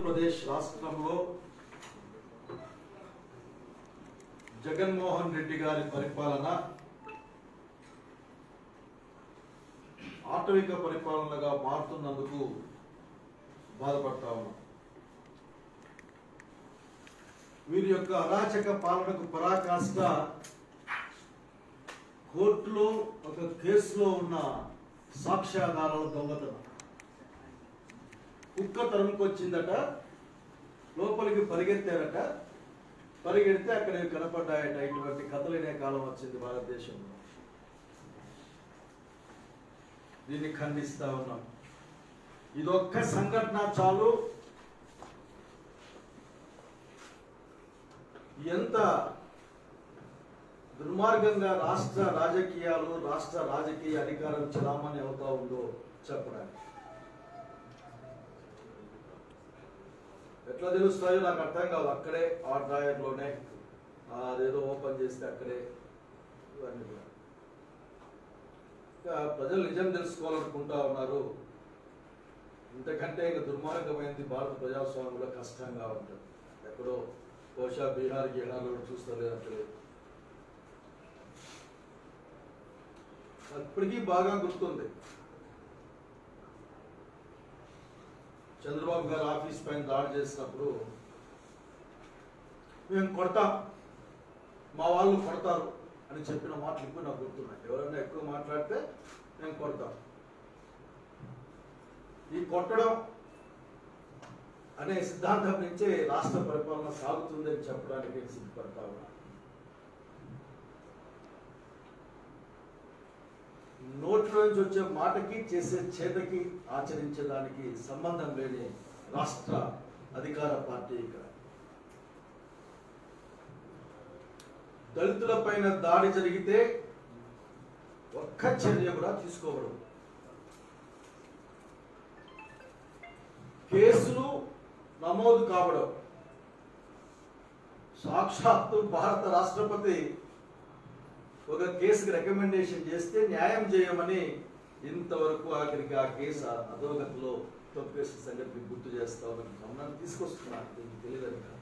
ఆంధ్రప్రదేశ్ రాష్ట్రంలో జగన్మోహన్ రెడ్డి గారి పరిపాలన ఆటవిక పరిపాలనగా మారుతున్నందుకు బాధపడతా ఉన్నాం. వీరి యొక్క అరాచక పాలనకు పరాకాష్ట కోర్టులో ఒక కేసులో ఉన్న సాక్ష్యాధారాల దొంగతనం. కుక్క తరుముకొచ్చిందట, లోపలికి పరిగెత్తారట, పరిగెడితే అక్కడ కనపడ్డాయట. ఇటువంటి కథలనే కాలం వచ్చింది భారతదేశంలో. దీన్ని ఖండిస్తా ఉన్నాం. ఇదొక్క సంఘటన చాలు ఎంత దుర్మార్గంగా రాష్ట్ర రాజకీయాలు, రాష్ట్ర రాజకీయ అధికారం చలామణి అవుతా ఉందో చెప్పడానికి. ఎట్లా తెలుస్తాయో నాకు అర్థం కాదు. అక్కడే ఆ డ్రాయర్లోనే అదేదో ఓపెన్ చేస్తే అక్కడే ఇవన్నీ కూడా. ప్రజలు నిజం తెలుసుకోవాలనుకుంటా ఉన్నారు. ఇంతకంటే ఇక దుర్మార్గమైంది భారత ప్రజాస్వామ్యంలో కష్టంగా ఉంటుంది. ఎక్కడో బహుశా బీహార్ గిహార్లో చూస్తలేదు. అక్కడే ఇప్పటికీ బాగా గుర్తుంది. చంద్రబాబు గారు ఆఫీస్ పైన దాడి చేసినప్పుడు మేము కొడతాం, మా వాళ్ళు కొడతారు అని చెప్పిన మాటలు ఇప్పుడు నాకు గుర్తున్నాయి. ఎవరైనా ఎక్కువ మాట్లాడితే మేము కొడతాం. ఈ కొట్టడం అనే సిద్ధాంతం నుంచే రాష్ట్ర పరిపాలన సాగుతుందని చెప్పడానికి సిద్ధపడతా ఉన్నా. నోట్లో నుంచి వచ్చే మాటకి, చేసే చేతకి, ఆచరించడానికి సంబంధం లేని రాష్ట్ర అధికార పార్టీ ఇక్కడ. దళితుల పైన దాడి జరిగితే ఒక్క చర్య కూడా తీసుకోవడం, కేసులు నమోదు కావడం, సాక్షాత్తు భారత రాష్ట్రపతి ఒక కేసుకి రికమెండేషన్ చేస్తే న్యాయం చేయమని ఇంతవరకు ఆఖరికి ఆ కేసు అధోగతిలో తొక్కేసిన సంగతి గుర్తు చేస్తా ఉన్న గమనాన్ని తీసుకొస్తున్నారు. దీనికి తెలియదని కాదు.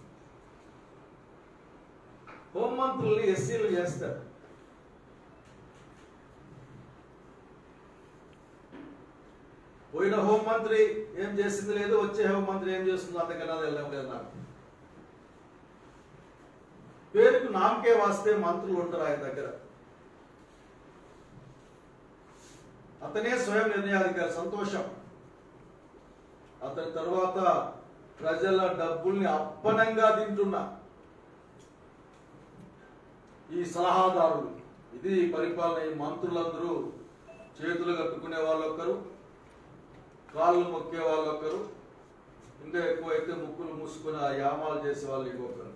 హోంమంత్రుల్ని ఎస్సీలు చేస్తారు. పోయిన హోంమంత్రి ఏం చేసింది లేదు, వచ్చే హోంమంత్రి ఏం చేస్తుందో అంతకన్నా వెళ్ళడం లేదు. నాకు పేరుకు నామకే వాస్తే మంత్రులు ఉంటారు ఆయన దగ్గర. అతనే స్వయం నిర్ణయాధికారి, సంతోషం. అతని తర్వాత ప్రజల డబ్బుల్ని అప్పనంగా తింటున్నా ఈ సలహాదారులు, ఇది పరిపాలన. ఈ మంత్రులందరూ చేతులు కట్టుకునే వాళ్ళు ఒకరు, కాళ్ళు మొక్కే వాళ్ళు ఒకరు, ఇంకా ఎక్కువైతే ముక్కులు మూసుకుని ఆ యామాలు చేసే వాళ్ళు ఇంకొకరు.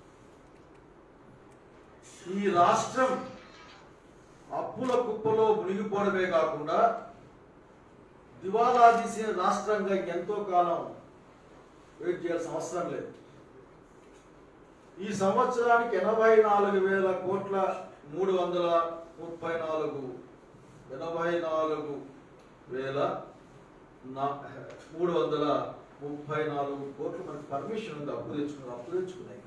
ఈ రాష్ట్రం అప్పుల కుప్పలో మునిగిపోవడమే కాకుండా దివాలా తీసిన రాష్ట్రంగా ఎంతో కాలం వెయిట్ చేయాల్సిన అవసరం లేదు. ఈ సంవత్సరానికి 84,000 కోట్ల 334 కోట్లు మనకి పర్మిషన్ ఉంది. అప్పు తెచ్చుకున్నాయి.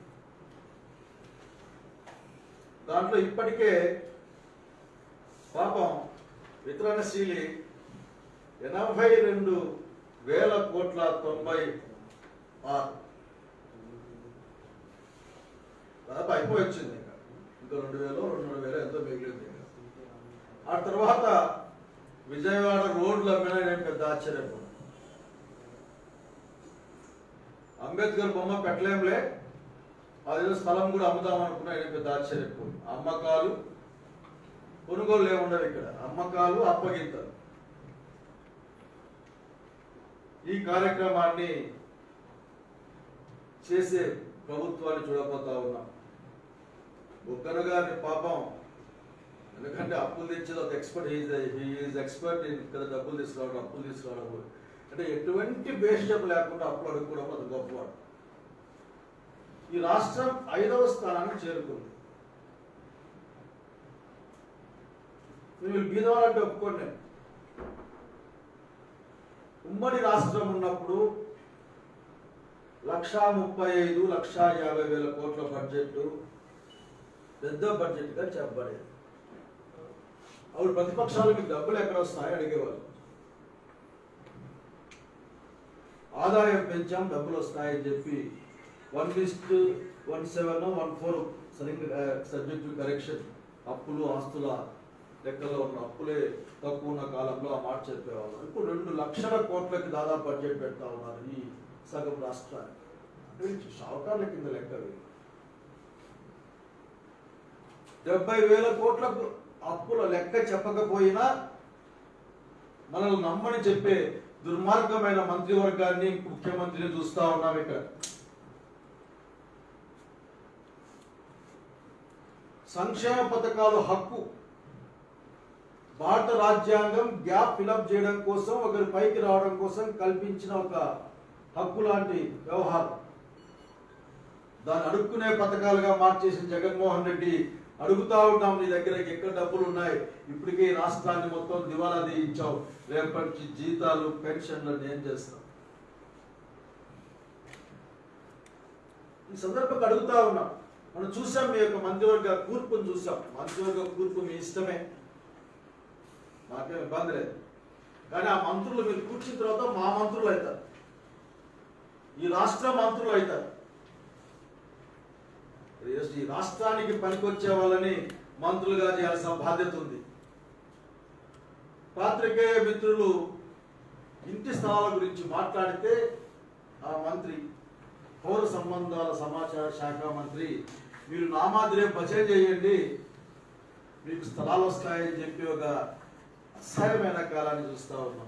దాంట్లో ఇప్పటికే పాపం వితరణశీలి 82,000 కోట్ల 96 దాదాపు అయిపోయి వచ్చింది. ఇంకా 2,000 ఎంతో మిగిలింది. ఆ తర్వాత విజయవాడ రోడ్లు అమ్మినా నేను పెద్ద ఆశ్చర్యపోయాను. అంబేద్కర్ బొమ్మ పెట్టలేంలే, అదేదో స్థలం కూడా అమ్ముదాం అనుకున్నా. నేను పెద్ద ఆశ్చర్యపోయి. అమ్మకాలు కొనుగోలు లేవుండవు ఇక్కడ. అమ్మకాలు, అప్పగింతలు. ఈ కార్యక్రమాన్ని చేసే ప్రభుత్వాన్ని చూడబోతా ఉన్నాం. బుగ్గన గారిని పాపం, ఎందుకంటే అప్పులు తెచ్చేది ఒక ఎక్స్పర్ట్. హీఈస్ ఎక్స్పర్ట్ కదా, డబ్బులు తీసుకురావడం, అప్పులు తీసుకురావడం. అంటే ఎటువంటి బేషప్ లేకుండా అప్పులు అడుక్కోవడం అది గొప్పవాడు. ఈ రాష్ట్రం 5వ స్థానానికి చేరుకుంది. వీళ్ళు బీదవాళ్ళంటే ఒప్పుకోండి. ఉమ్మడి రాష్ట్రం ఉన్నప్పుడు 1,35,00,000 1,50,000 కోట్ల బడ్జెట్ పెద్ద బడ్జెట్ గా చెప్పబడేది. అప్పుడు ప్రతిపక్షాలు మీకు డబ్బులు ఎక్కడ వస్తాయని అడిగేవాళ్ళు. ఆదాయం పెంచాం డబ్బులు వస్తాయని చెప్పి 1:17-1:4 సరిగ్గా సబ్జెక్టు కరెక్షన్ అప్పులు ఆస్తుల లెక్కలో ఉన్న అప్పులే తక్కువ ఉన్న కాలంలో ఆ మాట చెప్పేవాళ్ళు. ఇప్పుడు 2 లక్షల కోట్లకి దాదాపు బడ్జెట్ పెడతా ఉన్నారు ఈ సగం రాష్ట్రానికి. షావుకార్ల కింద లెక్క 70,000 కోట్లకు అప్పుల లెక్క చెప్పకపోయినా మనల్ని నమ్మని చెప్పే దుర్మార్గమైన మంత్రివర్గాన్ని ముఖ్యమంత్రిని చూస్తా ఉన్నాం. ఇక్కడ సంక్షేమ పథకాలు హక్కు భారత రాజ్యాంగం గ్యాప్ ఫిలప్ చేయడం కోసం ఒకరి పైకి రావడం కోసం కల్పించిన ఒక హక్కు లాంటి వ్యవహారం. దాన్ని అడుక్కునే పథకాలుగా మార్చేసిన జగన్మోహన్ రెడ్డి అడుగుతా ఉన్నాం, నీ దగ్గర ఎక్కడ డబ్బులు ఉన్నాయి, ఇప్పటికే రాష్ట్రాన్ని మొత్తం దివాలా తీయించావు, రేపటి జీతాలు పెన్షన్లు ఏం చేస్తాం. ఈ సందర్భంగా అడుగుతా ఉన్నాం. మనం చూసాం మీ యొక్క మంత్రివర్గ కూర్పును చూసాం. మంత్రివర్గ కూర్పు మీ ఇష్టమే, మాకేం ఇబ్బంది లేదు. కానీ ఆ మంత్రులు మీరు కూర్చున్న తర్వాత మా మంత్రులు అవుతారు, ఈ రాష్ట్ర మంత్రులు అవుతారు. ఈ రాష్ట్రానికి పనికొచ్చే వాళ్ళని మంత్రులుగా చేయాల్సిన బాధ్యత ఉంది. పాత్రికేయ మిత్రులు ఇంటి స్థలాల గురించి మాట్లాడితే ఆ మంత్రి పౌర సంబంధాల సమాచార శాఖ మంత్రి మీరు నా మాదిరే భజన చేయండి మీకు స్థలాలు వస్తాయని చెప్పి ఒక అసహ్యమైన కాలాన్ని చూస్తా ఉన్నాం.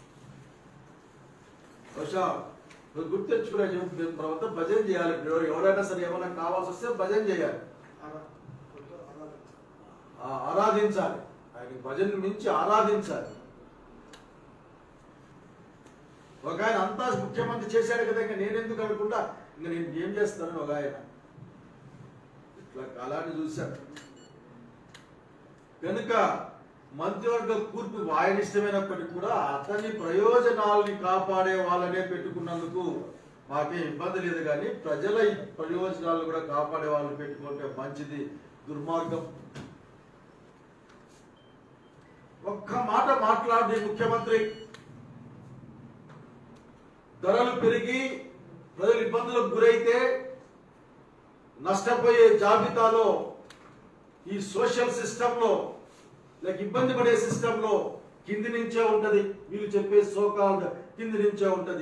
బహుశా గుర్తెచ్చుకునే తర్వాత భజన చేయాలి. ఎవరైనా సరే ఏమైనా కావాల్సి వస్తే భజన చేయాలి, ఆరాధించాలి, ఆయన భజన మించి ఆరాధించాలి. ఒక ఆయన అంతా ముఖ్యమంత్రి చేశాడు కదా, ఇంకా నేనెందుకు అనుకుంటా, ఇంకా నేను ఏం చేస్తానని ఒక ఆయన ఇట్లా కాలాన్ని చూశాను. కనుక మంత్రివర్గ కూర్పు ఆయన ఇష్టమైనప్పటికీ కూడా అతని ప్రయోజనాలని కాపాడే వాళ్ళనే పెట్టుకున్నందుకు మాకేం ఇబ్బంది లేదు. కానీ ప్రజల ప్రయోజనాలు కూడా కాపాడే వాళ్ళు పెట్టుకుంటే మంచిది. దుర్మార్గం. ఒక్క మాట మాట్లాడి ముఖ్యమంత్రి ధరలు పెరిగి ప్రజలు ఇబ్బందులకు గురైతే నష్టపోయే జాబితాలో ఈ సోషల్ సిస్టంలో లేక ఇబ్బంది పడే సిస్టంలో కింది నుంచే ఉంటది. వీళ్ళు చెప్పే సోకాల్డ్ కింది నుంచే ఉంటది.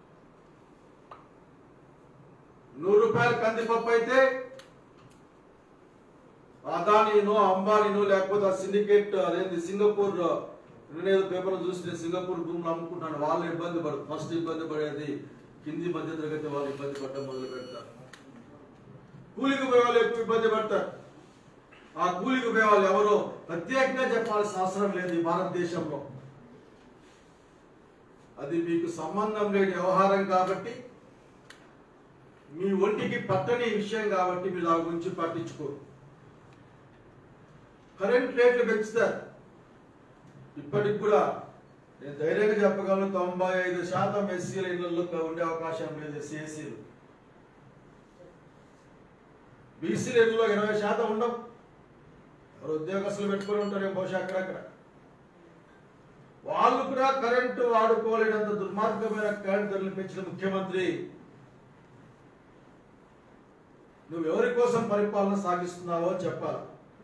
100 రూపాయల కందిపప్పు అయితే అదానీనో అంబానీనో లేకపోతే సిండికేట్ అదేంటి సింగపూర్ నేనేదో పేపర్ చూస్తే సింగపూర్ భూములు అమ్ముకుంటాను, వాళ్ళు ఇబ్బంది పడరు. ఫస్ట్ ఇబ్బంది పడేది కింది మధ్య తరగతి వాళ్ళు ఇబ్బంది పడటం మొదలు పెడతారు. కూలికి పోయే వాళ్ళు ఎక్కువ ఇబ్బంది పడతారు. ఆ కూలికి పోయే వాళ్ళు ఎవరో ప్రత్యేకంగా చెప్పాల్సిన అవసరం లేదు ఈ భారతదేశంలో. అది మీకు సంబంధం లేని వ్యవహారం కాబట్టి, మీ ఒంటికి పట్టని విషయం కాబట్టి మీరు దాని గురించి పట్టించుకోరు. కరెంట్ రేట్లు పెంచుతారు. ఇప్పటికి కూడా నేను ధైర్యంగా చెప్పగలను 95% ఎస్సీల ఇళ్లలో ఉండే అవకాశం లేదు. ఎస్సీలు బీసీల ఇళ్లలో 20% ఉండవు. ఎవరు ఉద్యోగస్తులు పెట్టుకొని ఉంటారు బహుశా అక్కడక్కడ. వాళ్ళు కూడా కరెంటు వాడుకోలేనంత దుర్మార్గమైన కరెంట్ ధరలు పెంచిన ముఖ్యమంత్రి నువ్వు ఎవరి కోసం పరిపాలన సాగిస్తున్నావో చెప్పాలి.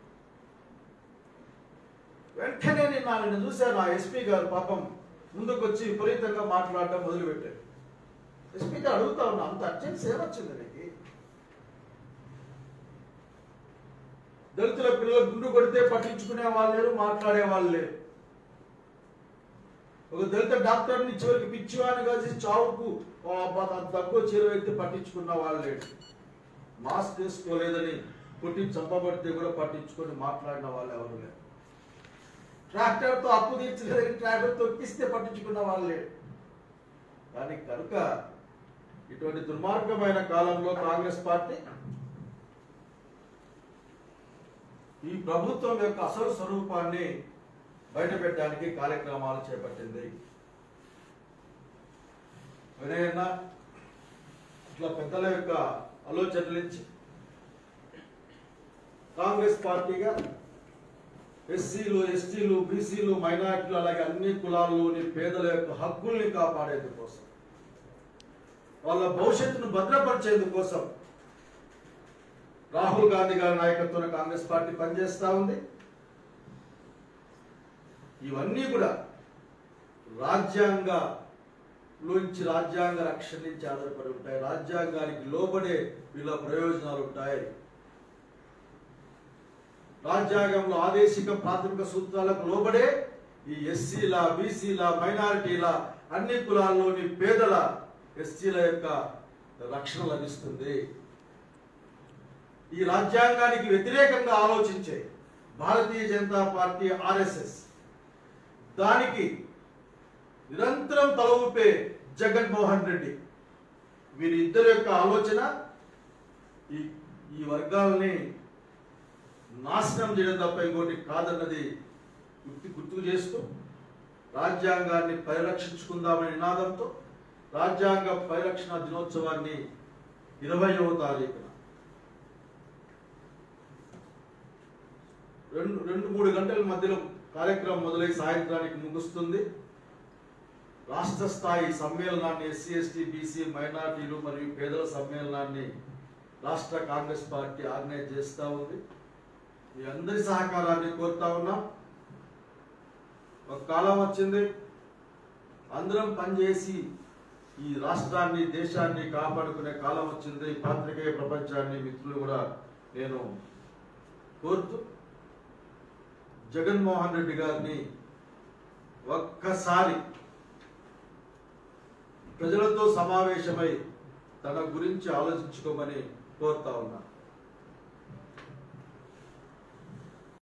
వెంటనే నేను చూశాను ఆ ఎస్పీ గారు పాపం ముందుకు వచ్చి విపరీతంగా మాట్లాడటం మొదలుపెట్టారు. ఎస్పీ గారు అడుగుతా ఉన్నా, అంత అర్జెన్సీ ఏమొచ్చింది నీకు? దళితుల పిల్లలు గుండు కొడితే పట్టించుకునే వాళ్ళు లేరు, మాట్లాడే వాళ్ళు లేరు. ఒక దళిత డాక్టర్ని చివరికి పిచ్చివాని కలిసి చావుకు దగ్గు చేరువైతే పట్టించుకున్న వాళ్ళు లేడు. మాస్క్ వేసుకోలేదని కొట్టి చంపబడితే కూడా పట్టించుకొని మాట్లాడిన వాళ్ళు ఎవరు లేరు. ట్రాక్టర్తో అప్పు తీర్చలేదని ట్రాక్టర్ తొక్కిస్తే పట్టించుకున్న వాళ్ళు లేరు. కానీ కనుక ఇటువంటి దుర్మార్గమైన కాలంలో కాంగ్రెస్ పార్టీ ఈ ప్రభుత్వం యొక్క అసలు స్వరూపాన్ని బయటపెట్టడానికి కార్యక్రమాలు చేపట్టింది. వినయన్న ఇట్లా పెద్దల యొక్క ఆలోచనల నుంచి కాంగ్రెస్ పార్టీగా ఎస్సీలు, ఎస్టీలు, బీసీలు, మైనారిటీలు అలాగే అన్ని కులాల్లోని పేదల యొక్క హక్కుల్ని కాపాడేందుకోసం, వాళ్ళ భవిష్యత్తును భద్రపరిచేందుకోసం రాహుల్ గాంధీ గారి నాయకత్వంలో కాంగ్రెస్ పార్టీ పనిచేస్తూ ఉంది. ఇవన్నీ కూడా రాజ్యాంగ రక్షణ నుంచి ఆధారపడి ఉంటాయి. రాజ్యాంగానికి లోబడే వీళ్ళ ప్రయోజనాలు ఉంటాయి. రాజ్యాంగంలో ఆదేశిక ప్రాథమిక సూత్రాలకు లోబడే ఈ ఎస్సీల, బీసీల, మైనారిటీల, అన్ని కులాల్లోని పేదల, ఎస్సీల యొక్క రక్షణ లభిస్తుంది. ఈ రాజ్యాంగానికి వ్యతిరేకంగా ఆలోచించే భారతీయ జనతా పార్టీ, ఆర్ఎస్ఎస్, దానికి నిరంతరం తల ఊపే జగన్మోహన్ రెడ్డి, వీరిద్దరి యొక్క ఆలోచన ఈ వర్గాలని నాశనం చేయడం తప్ప ఇంకోటి కాదన్నది గుర్తుకు చేస్తూ రాజ్యాంగాన్ని పరిరక్షించుకుందామనే నినాదంతో రాజ్యాంగ పరిరక్షణ దినోత్సవాన్ని 20వ తారీఖున 2-3 గంటల మధ్యలో కార్యక్రమం మొదలై సాయంత్రానికి ముగుస్తుంది. రాష్ట్ర స్థాయి సమ్మేళనాన్ని, ఎస్సీ, ఎస్టీ, బీసీ, మైనారిటీలు మరియు పేదల సమ్మేళనాన్ని రాష్ట్ర కాంగ్రెస్ పార్టీ ఆర్గనైజ్ చేస్తూ ఉంది. మీ అందరి సహకారాన్ని కోరుతా ఉన్నాం. ఒక కాలం వచ్చింది, అందరం పనిచేసి ఈ రాష్ట్రాన్ని, దేశాన్ని కాపాడుకునే కాలం వచ్చింది. పాత్రికేయ ప్రపంచాన్ని, మిత్రులు కూడా నేను కోరుతూ జగన్మోహన్ రెడ్డి గారిని ఒక్కసారి ప్రజలతో సమావేశమై తన గురించి ఆలోచించుకోమని కోరుతా ఉన్నా.